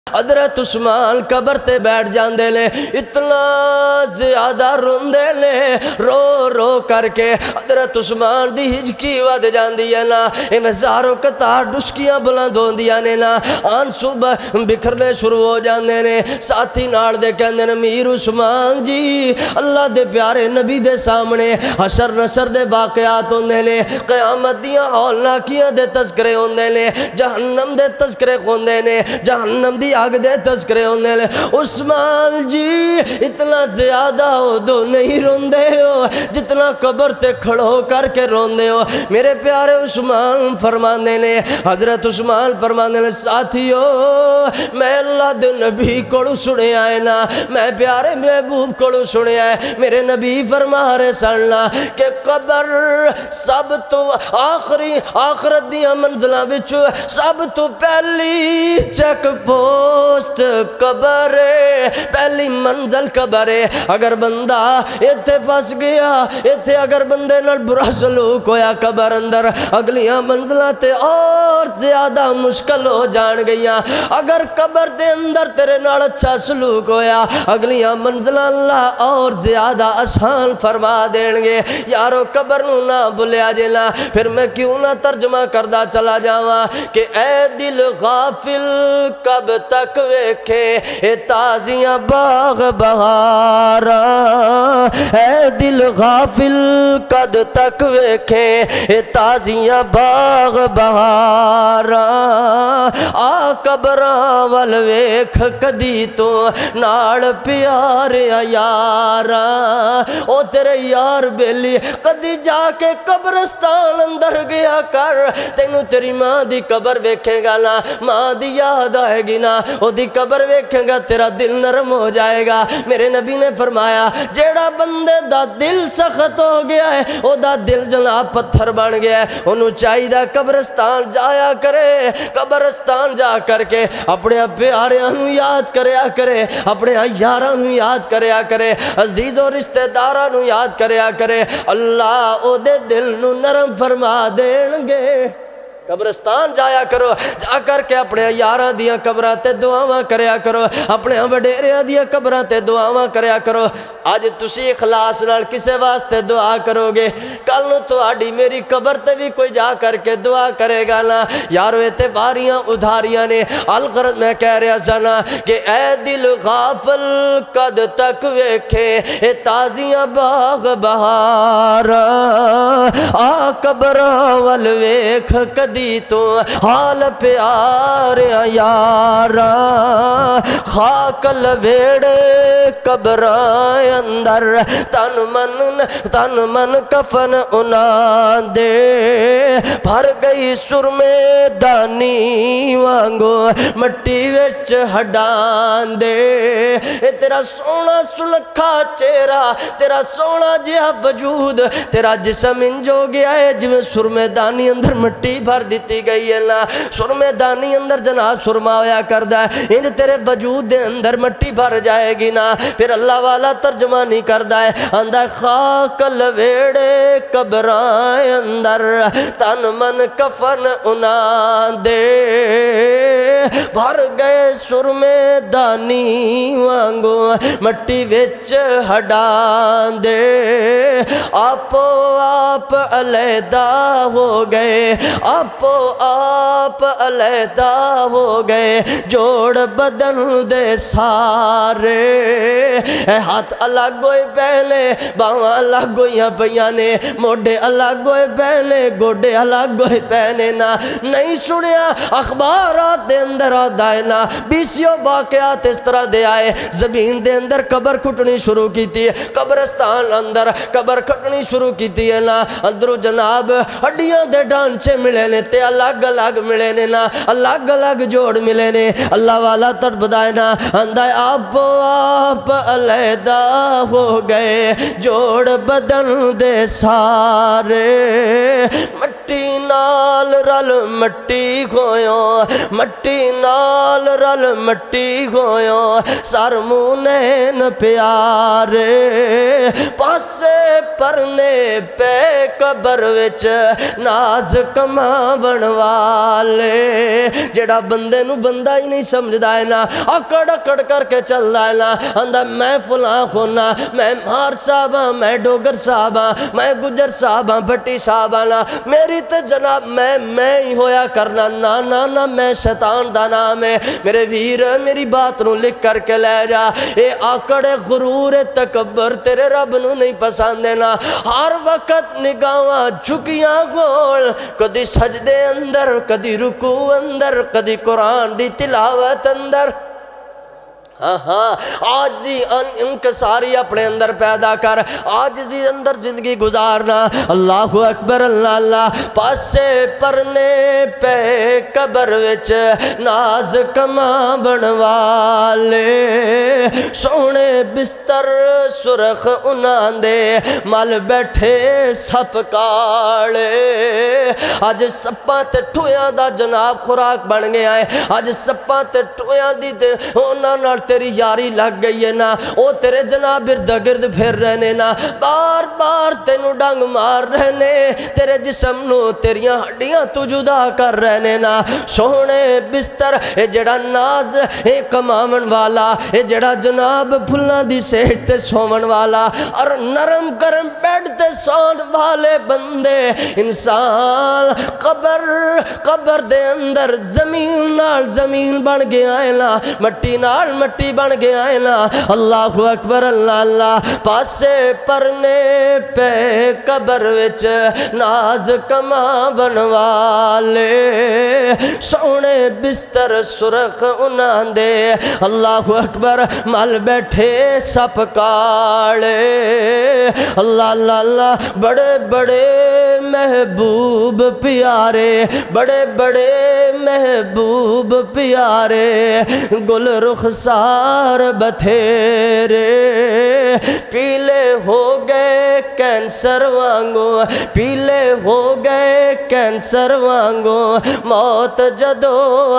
حضرت عثمان قبر تے بیٹھ جاندے لے، اتنا زیادہ روندے لے، رو رو کر کے حضرت عثمان دی ہجکی ود جاندی ہے نا، ہزاروں قطار ڈسکیاں بلند ہوندیاں نے نا، آنسو بکھرنے شروع ہو جاندے نے۔ ساتھی نال دے کہندے نے میر عثمان جی اللہ دے پیارے نبی دے سامنے حشر نشر دے واقعات ہوندے نے، قیامت دیاں ہولناکیاں دے تذکرے ہوندے نے، جہنم دے تذکرے ہوندے نے، جہنم دی آگ دے تذکرے ہوندے لے۔ عثمان جی اتنا زیادہ ادو نہیں روندے ہو جتنا قبر تے کھڑو کر کے روندے ہو۔ میرے پیارے عثمان فرماندے نے، حضرت عثمان فرماندے نے ساتھیو میں اللہ دے نبی کوڑو سنے آئے نا، میں پیارے محبوب کوڑو سنے آئے، میرے نبی فرما رہے سننا کہ قبر سب تو آخرت دیاں منزلہ بچو سب تو پہلی چیک پوسٹ قبر ہے، پہلی منزل قبر ہے۔ اگر بندہ ایتھے پس گیا، ایتھے اگر بندے نال برا سلوک ہویا قبر اندر اگلیاں منزلہ تے اور زیادہ مشکل ہو جان گیا۔ اگر قبر دے اندر تیرے نال اچھا سلوک ہویا اگلیاں منزلہ اللہ اور زیادہ آسان فرما دین گے۔ یارو قبر نو نہ بھولیا جینا، پھر میں کیوں نہ ترجمہ کردہ چلا جاواں کہ اے دل غافل کب تک ویکھے اے تازیاں باغ بہاراں، اے دل غافل کد تک ویکھے اے تازیاں باغ بہاراں، آ قبراں ول ویکھ کدی تو نال پیارے یاراں، او تیرے یار بیلی کدی جا کے قبرستان اندر گیا کر، تینوں تیری ماں دی قبر ویکھے گا نا، ماں دی یاد آئے گی نا، او دی قبر ویکھے گا تیرا دل نرم ہو جائے گا۔ میرے نبی نے فرمایا جیڑا بندے دا دل سخت ہو گیا ہے او دا دل جناب پتھر بن گیا ہے، انہوں چاہی دا قبرستان جایا کرے، قبرستان جا کر کے اپنے پیاریاں نو یاد کریا کرے، اپنے یاراں نو یاد کریا کرے، عزیز و رشتہ داراں نو یاد کریا کرے، اللہ او دے دل نو نرم فرما دین گے۔ قبرستان جایا کرو، جا کر کے اپنے یاراں دیاں قبراں تے دعاواں کریا کرو، اپنے وڈیریاں دیاں قبراں تے دعاواں کریا کرو۔ آج تسی اخلاص نال کسے واسطے دعا کرو گے، کل نو تہاڈی میری قبر تے بھی کوئی جا کر کے دعا کرے گا نا۔ یارو اتے واریاں ادھاریاں نے، الغرض میں کہہ رہا سا نا کہ اے دل غافل کد تک ویکھے اے تازیاں باغ بہاراں، آ قبراں ول ویکھ کدی تو حال پیارے یاراں، خاک لویڑے قبراں اندر تن من کفن انا دے، بھر گئی سرمے دانی وانگو مٹی وچ ہڈان دے، اے تیرا سونا سلکھا چہرہ، تیرا سونا جہا وجود، تیرا جسم انجو گیا ہے جویں سرمے دانی اندر مٹی بھر دیتی گئی ہے نا، سرمے دانی اندر جناب سرما ہویا کردہ ہے، انج تیرے وجود دے اندر مٹی بھر جائے گی نا۔ پھر اللہ والا ترجمہ نہیں کردہ ہے، اندر خاک لویڑے قبراں اندر تن من کفن انا دے، بھر گئے سرمے دانی وانگو مٹی وچ ہڈان دے، آپو آپ علیحدہ ہو گئے، آپو آپ علیحدہ ہو گئے، جوڑ بدن دے سارے، اے ہاتھ الگ ہوئے پہلے، باواں الگ ہوئیاں پیانے، موڈے الگ ہوئے پہلے، گوڈے الگ ہوئے پہنے نا، نہیں سنیا اخبارات دے اندر آدھائے نا، بیسیوں واقعات اس طرح دے آئے، زمین دے اندر قبر کھٹنی شروع کی تھی، قبرستان اندر قبر کھٹنی شروع کی تھی نا، اندرو جناب ہڈیاں دے ڈانچے ملے نے تے الگ الگ ملے نے نا، الگ الگ جوڑ ملے نے، اللہ والا تڑ بدائے نا، اندائے آپ علیحدہ ہو گئے، جوڑ بدن دے سارے، مٹی مٹی نال رل مٹی ہویوں مٹی نال رل مٹی ہویوں سر منہ نین پیارے پاسے پرنے پہ قبر وچ ناز کماون والے جڑا بندے نو بندہ ہی نہیں سمجھدا ہے نا اکڑ اکڑ کر کے چلدا ہے نا آندا میں فلاں ہونا میں مار صاحب ہاں میں ڈوگر صاحب ہاں میں گجر صاحب ہاں بھٹی صاحب ہاں میری تے جناب میں ہی ہویا کرنا نا نا نا میں شیطان دا نام ہے میرے ویر میری بات نو لکھ کر کے لے جا اے آکڑ غرور تکبر تیرے رب نو نہیں پسند نا ہر وقت نگاہاں جھکیاں گول کدی سجدے اندر کدی رکوع اندر کدی قرآن دی تلاوت اندر آجزی انکساری اپنے اندر پیدا کر آجزی اندر زندگی گزارنا اللہ اکبر اللہ اللہ پاسے پرنے پہ قبر وچ ناز کماون والے سونے بستر سرخ انہاں دے مل بیٹھے سپ کاڑے آج سپاں تے ٹھویاں دا جناب خوراک بن گیا ہے آج سپاں تے ٹھویاں دی تے انہاں نال تیری یاری لگ گئی ہے نا او تیرے جناب ارد گرد پھر رہنے نا بار بار تینو ڈنگ مار رہنے تیرے جسم نو تیریاں ہڈیاں تو جدا کر رہنے نا سونے بستر اے جڑا ناز اے کماون والا اے جڑا جناب بھلنا دی سیٹ تے سومن والا اور نرم گرم بیڈ تے سون والے بندے انسان قبر دے اندر زمین نال زمین بن گیا ہے نا مٹی نال مٹی بن گیا ہے نا اللہ اکبر اللہ اللہ پاسے پرنے پہ قبر وچ ناز کماون والے سونے بستر سرخ انہاں دے اللہ اکبر مل بیٹھے سپ کاڑے اللہ اللہ اللہ بڑے بڑے محبوب پیارے بڑے بڑے محبوب پیارے گل رخسار بتھیرے پیلے ہو گئے کینسر وانگو پیلے ہو گئے کینسر وانگو موت جدو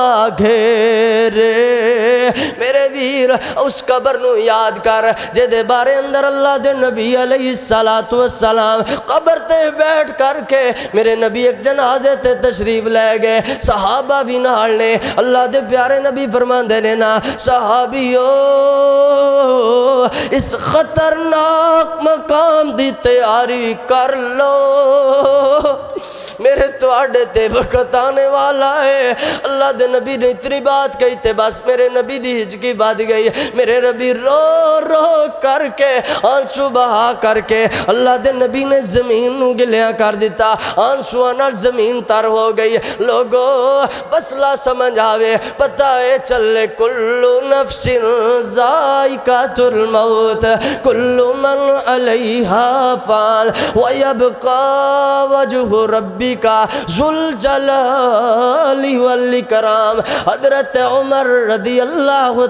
آگھیرے میرے ویر اس قبر نو یاد کر جدے بارے اندر اللہ دے نبی علیہ السلام قبر تے بیٹھ کر کے میرے نبی ایک جنازے تے تشریف لے گئے صحابہ بھی نال نے اللہ دے پیارے نبی فرمان دے نے نا صحابیو اس خطرناک مقام دی تیاری کر لو میرے توڑے تے وقت آنے والا ہے اللہ دے نبی نے اتنی بات کہی تے بس میرے نبی دی ہجکی بات گئی میرے نبی رو رو کر کے آنسو بہا کر کے اللہ دے نبی نے زمین نو گلیاں کر دیتا آنسو انال زمین تر ہو گئی لوگو بس لا سمجھ آوے پتہ ہے چلے کلو نفس ذائقۃ الموت کل من علیہا فان ویبقى وجہ ربک ذو الجلال والاکرام حضرت عمر رضی اللہ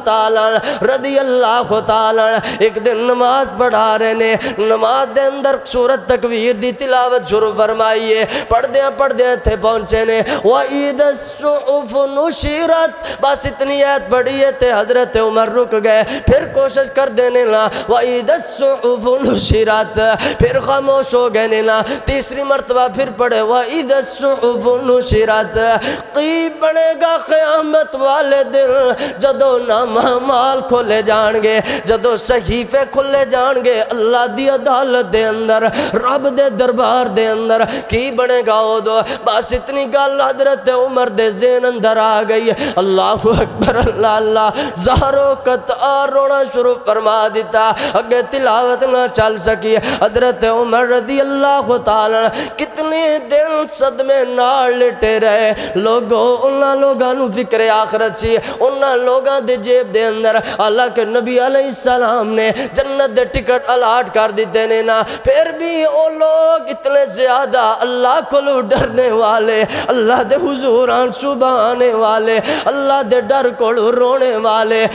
تعالی ایک دن نماز پڑھا رہے نے نماز دے اندر سورت تکویر دی تلاوت شروع فرمائیے پڑھ دیا تھے پہنچے نے وَإِذَا الصُّحُفُ نُشِرَتْ بس اتنی آیت پڑھی ہے تے حضرت عمر رک گئے پھر کوشش کر دینے لا وَإِذَا الصُّحُفُ نُشِرَتْ پھر خاموش ہو گئے نا تیسری مرتبہ پھر پڑھے وَإِذَا الصُّحُفُ نُشِرَتْ قریب بنے گا قیامت والے دن جدو نام مال کھولے جان گے جدو صحیفے کھولے جان گے اللہ دی عدالت دے اندر رب دے دربار دے اندر کی بنے گا او دو بس اتنی گل حضرت عمر دے ذہن اندر آ گئی اللہ اکبر اللہ اللہ زہرو قطع رونا شروع فرما دیتا اگے تلاوت نہ چل سکی حضرت عمر رضی اللہ تعالی کتنے دن صدمے نال لٹے رہے لوگوں انہاں لوگاں نو فکر آخرت سی انہاں لوگاں دے جیب دے اندر اللہ کے نبی علیہ السلام نے جنت دے ٹکٹ الاٹ کر دیتے نے نا پھر بھی او لوگ اتنے زیادہ اللہ کو ڈرنے والے اللہ دے حضور آنسو بہانے والے اللہ دے ڈر کو رونے والے